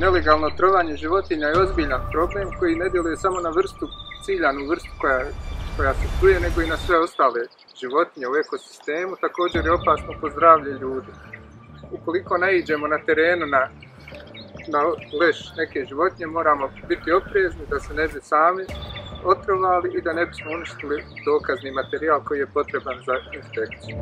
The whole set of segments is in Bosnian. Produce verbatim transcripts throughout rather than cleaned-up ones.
Nelegalno trovanje životinja je ozbiljan problem koji ne djeluje samo na vrstu, ciljanu vrstu koja, koja se truje, nego i na sve ostale životinje u ekosistemu. Također je opasno po zdravlje ljudi. Ukoliko naiđemo na terenu na, na leš neke životinje, moramo biti oprezni da se ne bi sami otrovali i da ne bismo uništili dokazni materijal koji je potreban za inspekciju.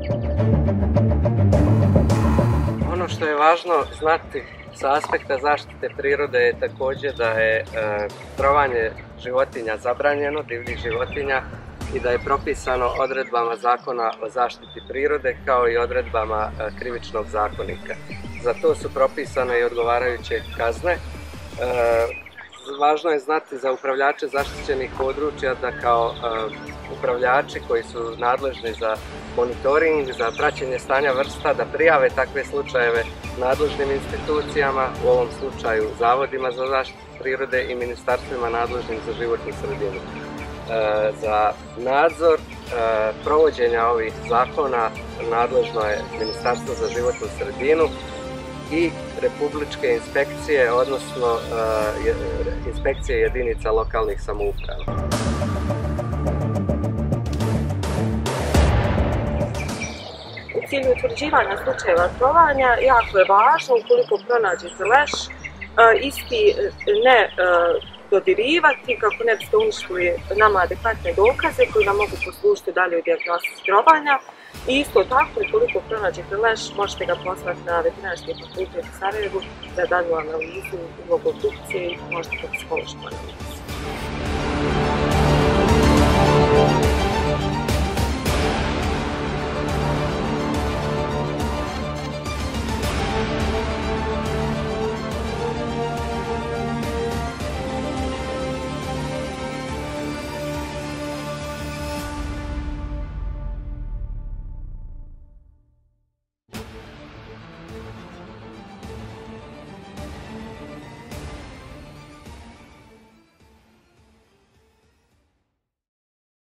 Ono što je važno znati sa aspekta zaštite prirode je također da je e, trovanje životinja zabranjeno, divljih životinja, i da je propisano odredbama Zakona o zaštiti prirode kao i odredbama e, krivičnog zakonika. Za to su propisane i odgovarajuće kazne. E, važno je znati za upravljače zaštićenih područja da kao e, upravljači koji su nadležni za monitoring, za praćenje stanja vrsta, da prijave takve slučajeve nadležnim institucijama, u ovom slučaju zavodima za zaštitu prirode i ministarstvima nadležnim za životnu sredinu. E, za nadzor e, provođenja ovih zakona nadležno je Ministarstvo za životnu sredinu i republičke inspekcije, odnosno e, inspekcije jedinica lokalnih samouprava. U cilju utvrđivanja slučajeva trovanja jako je važno, ukoliko pronađete leš, isti ne dodirivati kako ne biste uništili nama adekvatne dokaze koji nam mogu poslužiti dalje u dijagnostici trovanja. I isto tako, ukoliko pronađete leš, možete ga poslati na Veterinarski fakultet u Sarajevu za dalju analizu, ulogu obdukcije i možete ga psihološku analizu.